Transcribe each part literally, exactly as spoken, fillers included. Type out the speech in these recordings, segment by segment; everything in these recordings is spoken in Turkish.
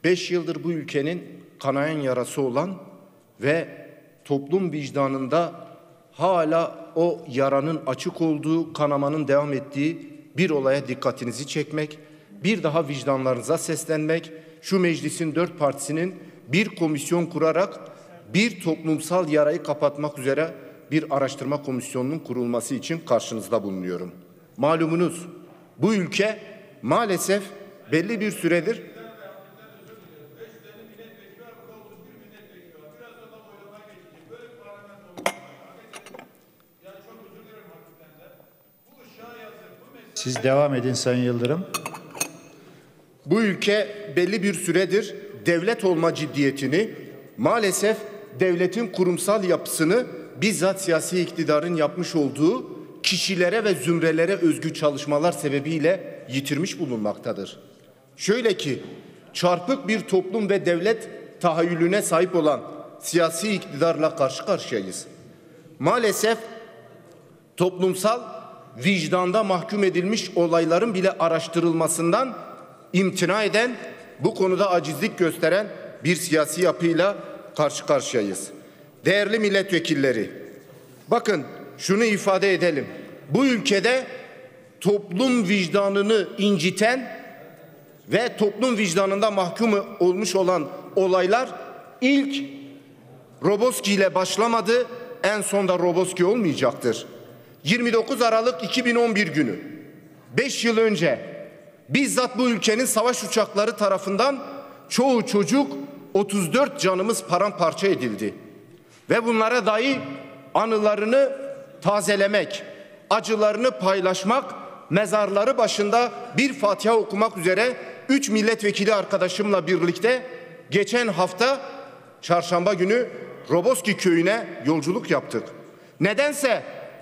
beş yıldır bu ülkenin kanayan yarası olan ve toplum vicdanında hala o yaranın açık olduğu, kanamanın devam ettiği bir olaya dikkatinizi çekmek, bir daha vicdanlarınıza seslenmek, şu meclisin dört partisinin bir komisyon kurarak bir toplumsal yarayı kapatmak üzere bir araştırma komisyonunun kurulması için karşınızda bulunuyorum. Malumunuz bu ülke maalesef belli bir süredir Siz devam edin Sayın Yıldırım. Bu ülke belli bir süredir devlet olma ciddiyetini, maalesef devletin kurumsal yapısını bizzat siyasi iktidarın yapmış olduğu kişilere ve zümrelere özgü çalışmalar sebebiyle yitirmiş bulunmaktadır. Şöyle ki, çarpık bir toplum ve devlet tahayyülüne sahip olan siyasi iktidarla karşı karşıyayız. Maalesef toplumsal vicdanda mahkum edilmiş olayların bile araştırılmasından imtina eden, bu konuda acizlik gösteren bir siyasi yapıyla karşı karşıyayız. Değerli milletvekilleri, bakın şunu ifade edelim. Bu ülkede toplum vicdanını inciten ve toplum vicdanında mahkum olmuş olan olaylar ilk Roboski ile başlamadı, en son da Roboski olmayacaktır. yirmi dokuz Aralık iki bin on bir günü, beş yıl önce bizzat bu ülkenin savaş uçakları tarafından çoğu çocuk, otuz dört canımız paramparça edildi. Ve bunlara dair anılarını tazelemek, acılarını paylaşmak, mezarları başında bir Fatiha okumak üzere üç milletvekili arkadaşımla birlikte geçen hafta çarşamba günü Roboski köyüne yolculuk yaptık. Nedense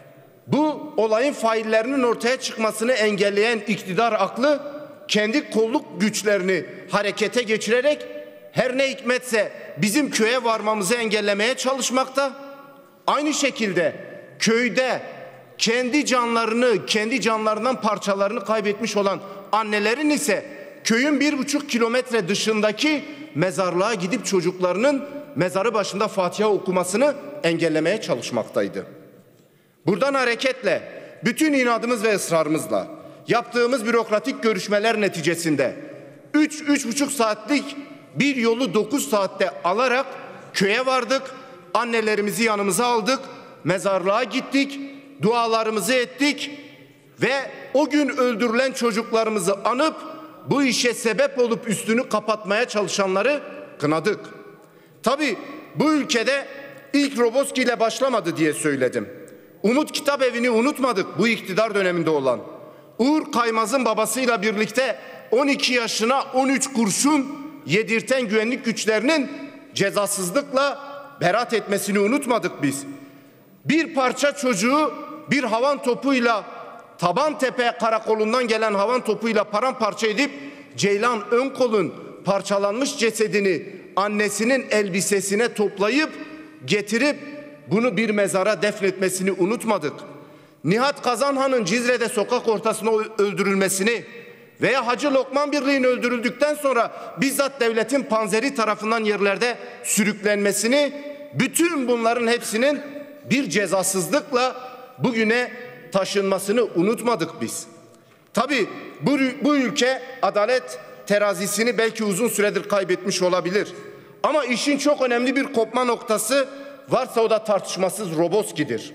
bu olayın faillerinin ortaya çıkmasını engelleyen iktidar aklı kendi kolluk güçlerini harekete geçirerek her ne hikmetse bizim köye varmamızı engellemeye çalışmakta. Aynı şekilde köyde kendi canlarını, kendi canlarından parçalarını kaybetmiş olan annelerin ise köyün bir buçuk kilometre dışındaki mezarlığa gidip çocuklarının mezarı başında Fatiha okumasını engellemeye çalışmaktaydı. Buradan hareketle bütün inadımız ve ısrarımızla yaptığımız bürokratik görüşmeler neticesinde üç üç buçuk saatlik bir yolu dokuz saatte alarak köye vardık. Annelerimizi yanımıza aldık. Mezarlığa gittik. Dualarımızı ettik. Ve o gün öldürülen çocuklarımızı anıp bu işe sebep olup üstünü kapatmaya çalışanları kınadık. Tabii bu ülkede ilk Roboski ile başlamadı diye söyledim. Umut Kitabevi'ni unutmadık, bu iktidar döneminde olan. Uğur Kaymaz'ın babasıyla birlikte on iki yaşına on üç kurşun yedirten güvenlik güçlerinin cezasızlıkla beraat etmesini unutmadık biz. Bir parça çocuğu bir havan topuyla, Tabantepe karakolundan gelen havan topuyla paramparça edip Ceylan Önkol'un parçalanmış cesedini annesinin elbisesine toplayıp getirip bunu bir mezara defnetmesini unutmadık. Nihat Kazanhan'ın Cizre'de sokak ortasında öldürülmesini veya Hacı Lokman Birliği'nin öldürüldükten sonra bizzat devletin panzeri tarafından yerlerde sürüklenmesini, bütün bunların hepsinin bir cezasızlıkla bugüne taşınmasını unutmadık biz. Tabii bu, bu ülke adalet terazisini belki uzun süredir kaybetmiş olabilir. Ama işin çok önemli bir kopma noktası varsa o da tartışmasız Roboski'dir.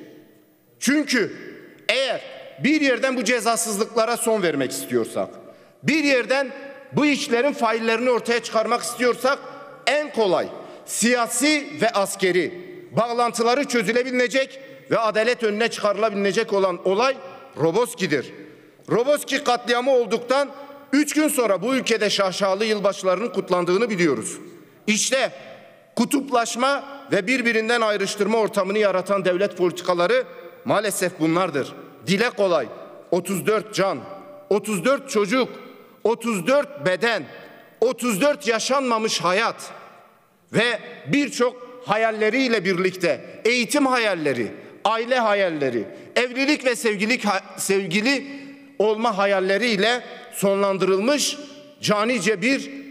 Çünkü eğer bir yerden bu cezasızlıklara son vermek istiyorsak, bir yerden bu işlerin faillerini ortaya çıkarmak istiyorsak en kolay siyasi ve askeri bağlantıları çözülebilecek ve adalet önüne çıkarılabilecek olan olay Roboski'dir. Roboski katliamı olduktan üç gün sonra bu ülkede şaşalı yılbaşlarının kutlandığını biliyoruz. İşte kutuplaşma ve birbirinden ayrıştırma ortamını yaratan devlet politikaları maalesef bunlardır. Dile kolay otuz dört can, otuz dört çocuk, otuz dört beden, otuz dört yaşanmamış hayat ve birçok hayalleriyle birlikte eğitim hayalleri, aile hayalleri, evlilik ve sevgili, sevgili olma hayalleriyle sonlandırılmış canice bir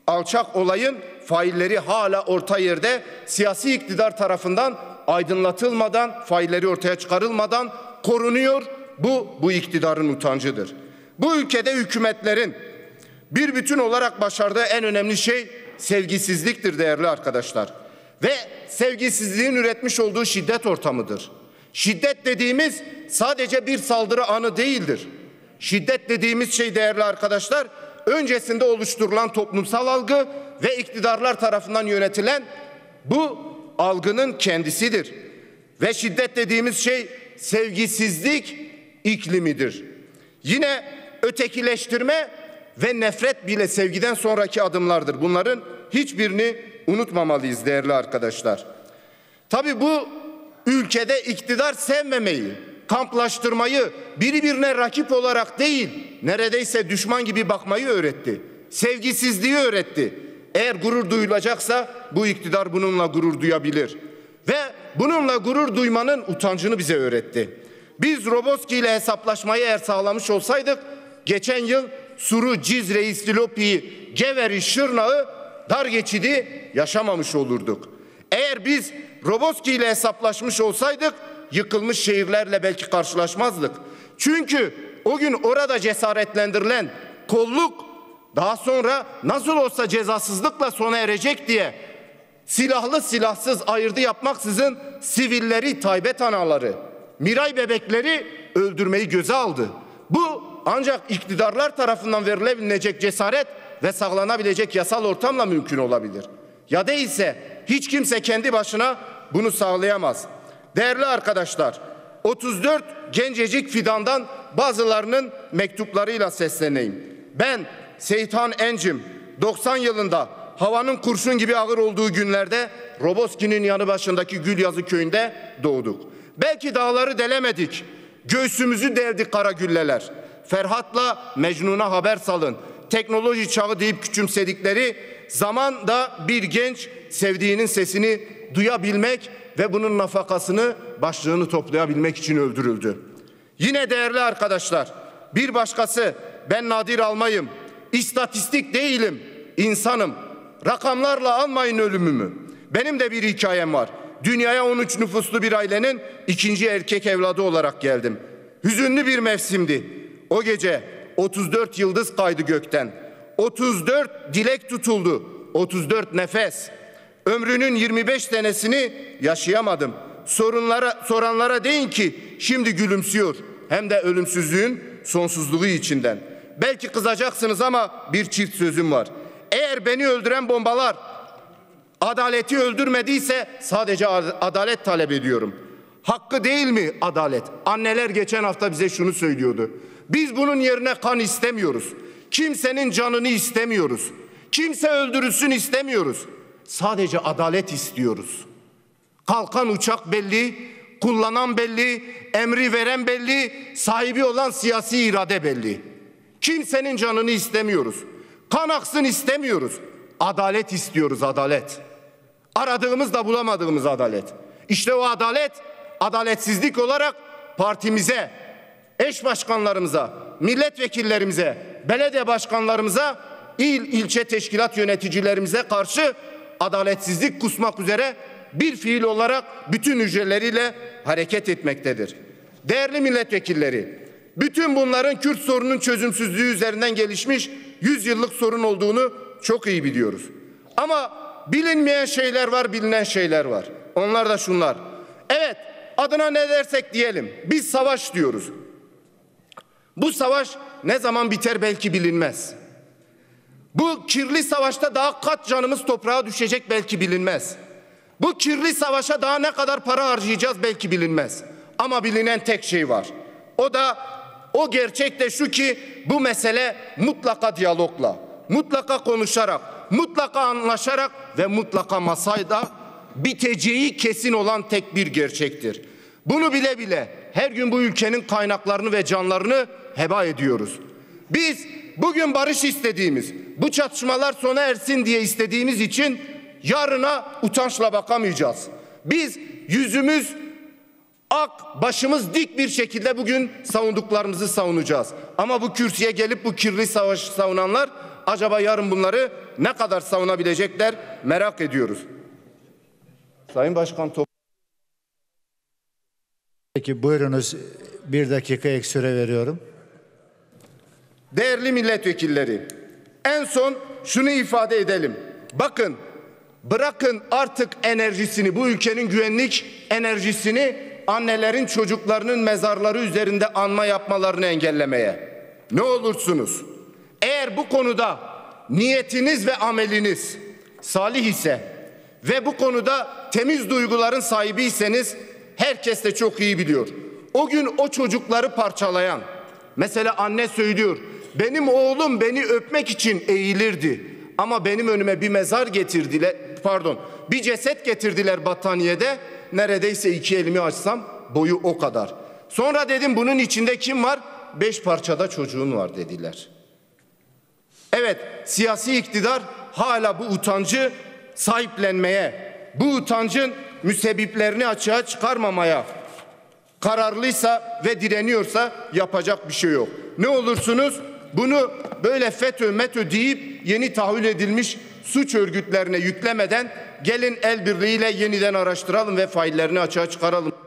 alçak olayın failleri hala orta yerde, siyasi iktidar tarafından aydınlatılmadan, failleri ortaya çıkarılmadan korunuyor. Bu, bu iktidarın utancıdır. Bu ülkede hükümetlerin bir bütün olarak başardığı en önemli şey sevgisizliktir değerli arkadaşlar. Ve sevgisizliğin üretmiş olduğu şiddet ortamıdır. Şiddet dediğimiz sadece bir saldırı anı değildir. Şiddet dediğimiz şey değerli arkadaşlar, öncesinde oluşturulan toplumsal algı ve iktidarlar tarafından yönetilen bu algının kendisidir. Ve şiddet dediğimiz şey sevgisizlik iklimidir. Yine ötekileştirme ve nefret bile sevgiden sonraki adımlardır. Bunların hiçbirini unutmamalıyız değerli arkadaşlar. Tabii bu ülkede iktidar sevmemeyi, kamplaştırmayı, biri birine rakip olarak değil, neredeyse düşman gibi bakmayı öğretti. Sevgisizliği öğretti. Eğer gurur duyulacaksa bu iktidar bununla gurur duyabilir. Ve bununla gurur duymanın utancını bize öğretti. Biz Roboski ile hesaplaşmayı eğer sağlamış olsaydık, geçen yıl Suru, Cizre, İstilopi'yi, Geveri, Şırnak'ı, dar geçidi yaşamamış olurduk. Eğer biz Roboski ile hesaplaşmış olsaydık, yıkılmış şehirlerle belki karşılaşmazdık. Çünkü o gün orada cesaretlendirilen kolluk daha sonra nasıl olsa cezasızlıkla sona erecek diye silahlı silahsız ayırdı yapmaksızın sivilleri, taybet anaları, Miray bebekleri öldürmeyi göze aldı. Bu ancak iktidarlar tarafından verilebilecek cesaret ve sağlanabilecek yasal ortamla mümkün olabilir. Ya değilse hiç kimse kendi başına bunu sağlayamaz. Değerli arkadaşlar, otuz dört gencecik fidandan bazılarının mektuplarıyla sesleneyim. Ben Seyithan Encim, doksan yılında havanın kurşun gibi ağır olduğu günlerde Roboski'nin yanı başındaki Gülyazı köyünde doğduk. Belki dağları delemedik, göğsümüzü deldi kara gülleler. Ferhat'la Mecnun'a haber salın. Teknoloji çağı deyip küçümsedikleri zamanda bir genç sevdiğinin sesini duyabilmek ve bunun nafakasını, başlığını toplayabilmek için öldürüldü. Yine değerli arkadaşlar, bir başkası, ben Nadir Almay'ım, istatistik değilim, insanım. Rakamlarla almayın ölümümü. Benim de bir hikayem var. Dünyaya on üç nüfuslu bir ailenin ikinci erkek evladı olarak geldim. Hüzünlü bir mevsimdi. O gece otuz dört yıldız kaydı gökten. otuz dört dilek tutuldu. otuz dört nefes. Ömrünün yirmi beş senesini yaşayamadım. Sorunlara, soranlara deyin ki şimdi gülümsüyor. Hem de ölümsüzlüğün sonsuzluğu içinden. Belki kızacaksınız ama bir çift sözüm var. Eğer beni öldüren bombalar adaleti öldürmediyse sadece adalet talep ediyorum. Hakkı değil mi adalet? Anneler geçen hafta bize şunu söylüyordu. Biz bunun yerine kan istemiyoruz. Kimsenin canını istemiyoruz. Kimse öldürülsün istemiyoruz. Sadece adalet istiyoruz. Kalkan uçak belli, kullanan belli, emri veren belli, sahibi olan siyasi irade belli. Kimsenin canını istemiyoruz. Kan aksın istemiyoruz. Adalet istiyoruz, adalet. Aradığımız da bulamadığımız adalet. İşte o adalet, adaletsizlik olarak partimize, eş başkanlarımıza, milletvekillerimize, belediye başkanlarımıza, il ilçe teşkilat yöneticilerimize karşı adaletsizlik kusmak üzere bir fiil olarak bütün hücreleriyle hareket etmektedir. Değerli milletvekilleri, bütün bunların Kürt sorununun çözümsüzlüğü üzerinden gelişmiş yüz yıllık sorun olduğunu çok iyi biliyoruz. Ama bilinmeyen şeyler var, bilinen şeyler var. Onlar da şunlar. Evet, adına ne dersek diyelim, biz savaş diyoruz. Bu savaş ne zaman biter belki bilinmez. Bu kirli savaşta daha kaç canımız toprağa düşecek belki bilinmez. Bu kirli savaşa daha ne kadar para harcayacağız belki bilinmez. Ama bilinen tek şey var. O da o gerçek de şu ki bu mesele mutlaka diyalogla, mutlaka konuşarak, mutlaka anlaşarak ve mutlaka masayla biteceği kesin olan tek bir gerçektir. Bunu bile bile her gün bu ülkenin kaynaklarını ve canlarını heba ediyoruz. Biz bugün barış istediğimiz, bu çatışmalar sona ersin diye istediğimiz için yarına utançla bakamayacağız. Biz yüzümüz ak, başımız dik bir şekilde bugün savunduklarımızı savunacağız. Ama bu kürsüye gelip bu kirli savaşı savunanlar acaba yarın bunları ne kadar savunabilecekler merak ediyoruz. Sayın Başkan, top Peki buyurunuz, bir dakika ek süre veriyorum. Değerli milletvekilleri, en son şunu ifade edelim. Bakın, bırakın artık enerjisini, bu ülkenin güvenlik enerjisini annelerin çocuklarının mezarları üzerinde anma yapmalarını engellemeye. Ne olursunuz, eğer bu konuda niyetiniz ve ameliniz salih ise ve bu konuda temiz duyguların sahibiyseniz, herkes de çok iyi biliyor. O gün o çocukları parçalayan, mesela anne söylüyor, benim oğlum beni öpmek için eğilirdi ama benim önüme bir mezar getirdiler, pardon bir ceset getirdiler battaniyede, neredeyse iki elimi açsam boyu o kadar. Sonra dedim, bunun içinde kim var? Beş parçada çocuğun var dediler. Evet, siyasi iktidar hala bu utancı sahiplenmeye, bu utancın müsebbiplerini açığa çıkarmamaya kararlıysa ve direniyorsa yapacak bir şey yok. Ne olursunuz bunu böyle FETÖ, METÖ deyip yeni tahvil edilmiş suç örgütlerine yüklemeden gelin el birliğiyle yeniden araştıralım ve faillerini açığa çıkaralım.